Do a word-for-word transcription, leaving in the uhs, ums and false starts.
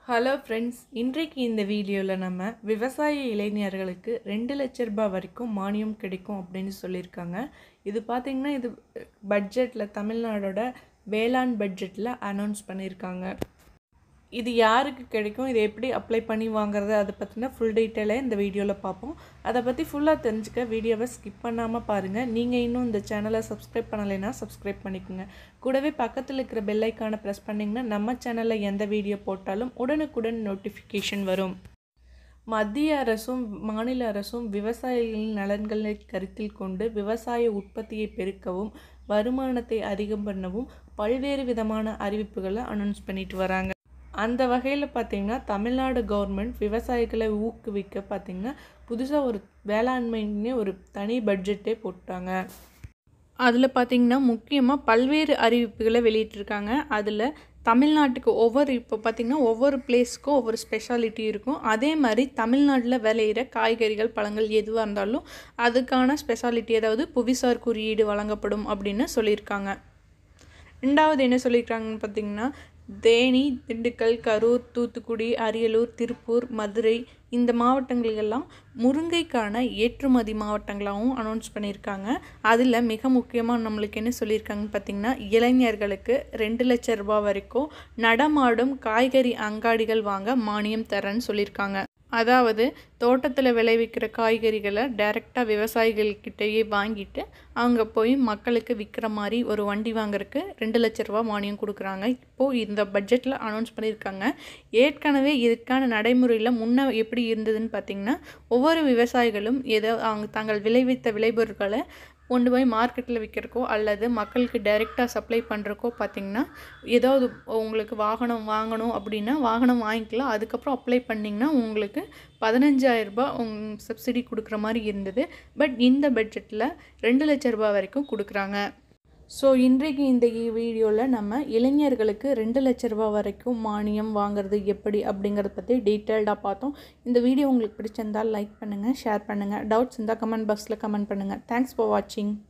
Hello friends, இன்றைக்கு இந்த வீடியோவில் நம்ம விவசாய இளைஞர்களுக்கு ரெண்டு லட்ச ரூபாய் வரைக்கும் மானியம் கிடைக்கும் அப்படின்னு சொல்லியிருக்காங்க. இது பார்த்திங்கன்னா இது பட்ஜெட்டில் தமிழ்நாடோட வேளாண் பட்ஜெட்டில் அனௌன்ஸ் பண்ணியிருக்காங்க. இது யாருக்கு கிடைக்கும், இதை எப்படி அப்ளை பண்ணி வாங்குறது, அதை பற்றின ஃபுல் டீட்டெயிலாக இந்த வீடியோவில் பார்ப்போம். அதை பற்றி ஃபுல்லாக தெரிஞ்சுக்க வீடியோவை ஸ்கிப் பண்ணாமல் பாருங்கள். நீங்கள் இன்னும் இந்த சேனலை சப்ஸ்கிரைப் பண்ணலைன்னா சப்ஸ்கிரைப் பண்ணிக்கோங்க. கூடவே பக்கத்தில் இருக்கிற பெல் ஐக்கானை ப்ரெஸ் பண்ணிங்கன்னா நம்ம சேனலில் எந்த வீடியோ போட்டாலும் உடனுக்குடன் நோட்டிஃபிகேஷன் வரும். மத்திய அரசும் மாநில அரசும் விவசாயிகளின் நலன்களை கருத்தில் கொண்டு விவசாய உற்பத்தியை பெருக்கவும் வருமானத்தை அதிகம் பண்ணவும் பல்வேறு விதமான அறிவிப்புகளை அனௌன்ஸ் பண்ணிட்டு வராங்க. அந்த வகையில் பார்த்திங்கன்னா தமிழ்நாடு கவர்மெண்ட் விவசாயிகளை ஊக்குவிக்க பார்த்திங்கன்னா புதுசாக ஒரு வேளாண்மைன்னு ஒரு தனி பட்ஜெட்டே போட்டாங்க. அதில் பார்த்திங்கன்னா முக்கியமாக பல்வேறு அறிவிப்புகளை வெளியிட்டிருக்காங்க. அதில் தமிழ்நாட்டுக்கு ஒவ்வொரு இப்போ பார்த்திங்கன்னா ஒவ்வொரு பிளேஸ்க்கும் ஒவ்வொரு ஸ்பெஷாலிட்டி இருக்கும். அதே மாதிரி தமிழ்நாட்டில் விளையிற காய்கறிகள் பழங்கள் எதுவாக இருந்தாலும் அதுக்கான ஸ்பெஷாலிட்டி, அதாவது புவிசார் குறியீடு வழங்கப்படும் அப்படின்னு சொல்லியிருக்காங்க. ரெண்டாவது என்ன சொல்லியிருக்காங்கன்னு பார்த்திங்கன்னா தேனி, திண்டுக்கல், கரூர், தூத்துக்குடி, அரியலூர், திருப்பூர், மதுரை இந்த மாவட்டங்களெல்லாம் முருங்கைக்கான ஏற்றுமதி மாவட்டங்களாகவும் அனௌன்ஸ் பண்ணியிருக்காங்க. அதில் மிக முக்கியமாக நம்மளுக்கு என்ன சொல்லியிருக்காங்கன்னு பார்த்திங்கன்னா இளைஞர்களுக்கு ரெண்டு லட்ச ரூபாய் வரைக்கும் நடமாடும் காய்கறி அங்காடிகள் வாங்க மானியம் தரேன்னு சொல்லியிருக்காங்க. அதாவது தோட்டத்தில் விளைவிக்கிற காய்கறிகளை டைரெக்டாக விவசாயிகள்கிட்டயே வாங்கிட்டு அங்கே போய் மக்களுக்கு விற்கிற மாதிரி ஒரு வண்டி வாங்குறதுக்கு ரெண்டு லட்ச ரூபா மானியம் கொடுக்குறாங்க. இப்போது இந்த பட்ஜெட்டில் அனௌன்ஸ் பண்ணியிருக்காங்க. ஏற்கனவே இதுக்கான நடைமுறையில் முன்னே எப்படி இருந்ததுன்னு பார்த்திங்கன்னா ஒவ்வொரு விவசாயிகளும் ஏதோ அவங்க தாங்கள் விளைவித்த விளைபொருட்களை கொண்டு போய் மார்க்கெட்டில் விற்கிறக்கோ அல்லது மக்களுக்கு டைரெக்டாக சப்ளை பண்ணுறக்கோ பார்த்திங்கன்னா ஏதாவது உங்களுக்கு வாகனம் வாங்கணும் அப்படின்னா வாகனம் வாங்கிக்கலாம். அதுக்கப்புறம் அப்ளை பண்ணிங்கன்னா உங்களுக்கு பதினஞ்சாயிரம் ரூபாய் உங் சப்சிடி கொடுக்குற மாதிரி இருந்தது. பட் இந்த பட்ஜெட்டில் ரெண்டு லட்ச ரூபாய் வரைக்கும் கொடுக்குறாங்க. ஸோ இன்றைக்கு இந்த வீடியோவில் நம்ம இளைஞர்களுக்கு ரெண்டு லட்ச ரூபாய் வரைக்கும் மானியம் வாங்குறது எப்படி அப்படிங்கிறத பற்றி டீட்டெயில்டாக பார்த்தோம். இந்த வீடியோ உங்களுக்கு பிடிச்சிருந்தால் லைக் பண்ணுங்கள், ஷேர் பண்ணுங்கள். டவுட்ஸ் இருந்தால் கமெண்ட் பாக்ஸில் கமெண்ட் பண்ணுங்கள். தேங்க்ஸ் ஃபார் வாட்சிங்.